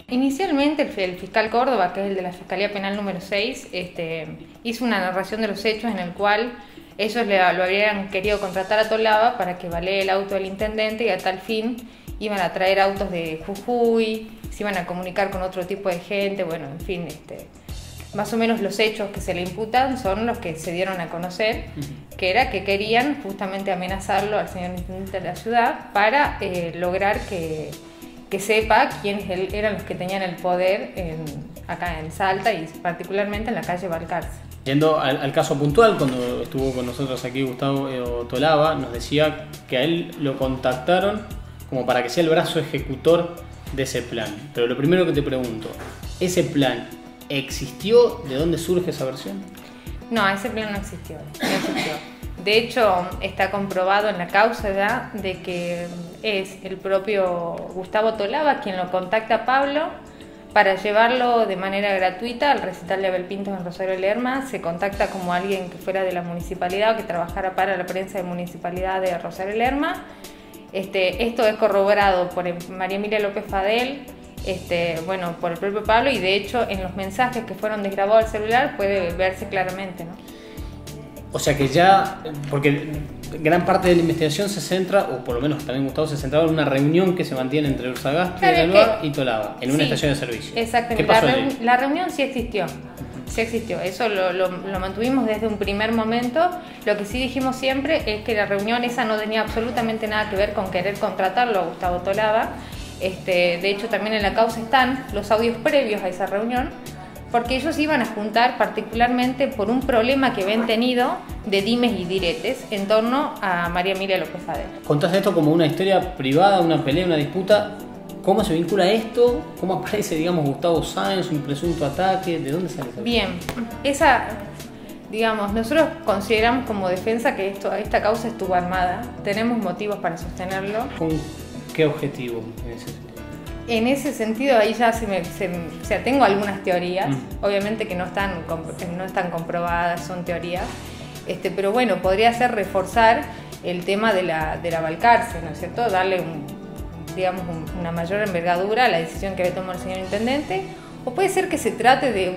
Inicialmente el fiscal Córdoba, que es el de la Fiscalía Penal número 6, hizo una narración de los hechos en el cual ellos lo habrían querido contratar a Tolaba para que valee el auto del intendente y a tal fin iban a traer autos de Jujuy, se iban a comunicar con otro tipo de gente, bueno, en fin, más o menos los hechos que se le imputan son los que se dieron a conocer, que era que querían justamente amenazarlo al señor intendente de la ciudad para lograr que sepa quiénes eran los que tenían el poder acá en Salta y particularmente en la calle Balcarce. Yendo al caso puntual, cuando estuvo con nosotros aquí Gustavo Tolaba, nos decía que a él lo contactaron como para que sea el brazo ejecutor de ese plan. Pero lo primero que te pregunto, ¿ese plan existió? ¿De dónde surge esa versión? No, ese plan no existió. De hecho, está comprobado en la causa ya de que es el propio Gustavo Tolaba quien lo contacta a Pablo para llevarlo de manera gratuita al recital de Abel Pintos en Rosario Lerma. Se contacta como alguien que fuera de la municipalidad o que trabajara para la prensa de municipalidad de Rosario Lerma. Esto es corroborado por María Emilia López Fadel, bueno, por el propio Pablo, y de hecho en los mensajes que fueron desgrabados al celular puede verse claramente, ¿no? O sea que ya, porque gran parte de la investigación se centra, o por lo menos también Gustavo se centraba en una reunión que se mantiene entre Ursagasti, Leluar y Tolaba, en una estación de servicio. Exactamente. ¿Qué pasó allí? La reunión sí existió. Sí existió, eso lo mantuvimos desde un primer momento. Lo que sí dijimos siempre es que la reunión esa no tenía absolutamente nada que ver con querer contratarlo a Gustavo Tolaba. De hecho, también en la causa están los audios previos a esa reunión, porque ellos iban a juntar particularmente por un problema que habían tenido de dimes y diretes en torno a María Emilia López Fadel. Contás esto como una historia privada, una pelea, una disputa. ¿Cómo se vincula esto? ¿Cómo aparece, digamos, Gustavo Sáenz, un presunto ataque? ¿De dónde sale eso? Bien, digamos, nosotros consideramos como defensa que esta causa estuvo armada. Tenemos motivos para sostenerlo. ¿Con qué objetivo en ese sentido? En ese sentido, ahí ya tengo algunas teorías, obviamente que no están comprobadas, son teorías, pero bueno, podría ser reforzar el tema de la Balcarce, ¿no es cierto? Darle una mayor envergadura a la decisión que había tomado el señor intendente, o puede ser que se trate de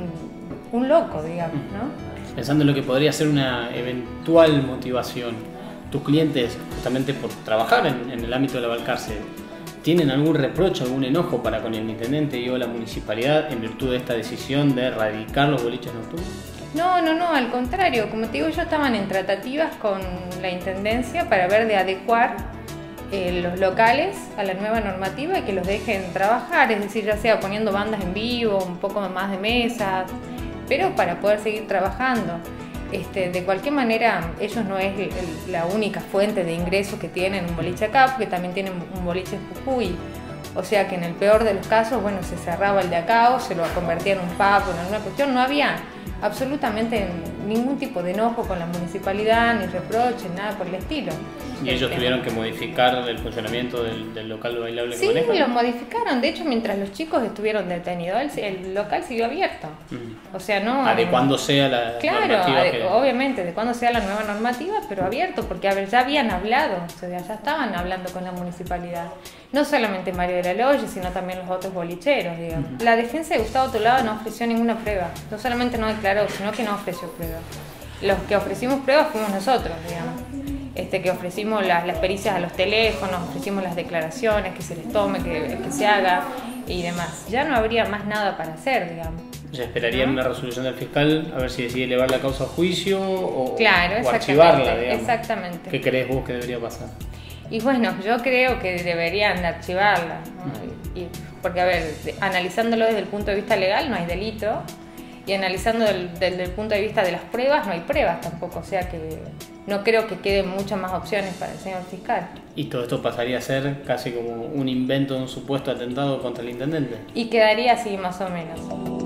un loco, digamos, ¿no? Pensando en lo que podría ser una eventual motivación, tus clientes, justamente por trabajar en el ámbito de la Balcarce, ¿tienen algún reproche, algún enojo para con el intendente y o la municipalidad en virtud de esta decisión de erradicar los boliches nocturnos? No, al contrario, como te digo, ellos estaban en tratativas con la intendencia para ver de adecuar los locales a la nueva normativa y que los dejen trabajar, es decir, ya sea poniendo bandas en vivo, un poco más de mesas, pero para poder seguir trabajando. De cualquier manera, ellos no es la única fuente de ingresos que tienen un boliche acá, porque también tienen un boliche en Jujuy. O sea que en el peor de los casos, bueno, se cerraba el de acá o se lo convertía en un pub o en alguna cuestión. No había absolutamente ningún tipo de enojo con la municipalidad, ni reproche, nada por el estilo. ¿Y ellos tuvieron que modificar el funcionamiento del local bailable que manejan? Sí, lo modificaron. De hecho, mientras los chicos estuvieron detenidos, el local siguió abierto. O sea, no... Adecuándose a la normativa. Obviamente, de cuando sea la nueva normativa, pero abierto, porque ya habían hablado, o sea, ya estaban hablando con la municipalidad. No solamente Mario de la Loya, sino también los otros bolicheros, digamos. La defensa de Gustavo Tolaba no ofreció ninguna prueba. No solamente no declaró, sino que no ofreció pruebas. Los que ofrecimos pruebas fuimos nosotros, digamos. Que ofrecimos las pericias a los teléfonos, ofrecimos las declaraciones, que se les tome, que se haga y demás. Ya no habría más nada para hacer, digamos. ¿Ya esperarían una resolución del fiscal a ver si decide elevar la causa a juicio o archivarla, digamos? Exactamente. ¿Qué crees vos que debería pasar? Y bueno, yo creo que deberían archivarla, ¿no? Porque, a ver, analizándolo desde el punto de vista legal no hay delito, y analizando desde el punto de vista de las pruebas no hay pruebas tampoco, o sea que no creo que queden muchas más opciones para el señor fiscal. ¿Y todo esto pasaría a ser casi como un invento de un supuesto atentado contra el intendente? Y quedaría así más o menos.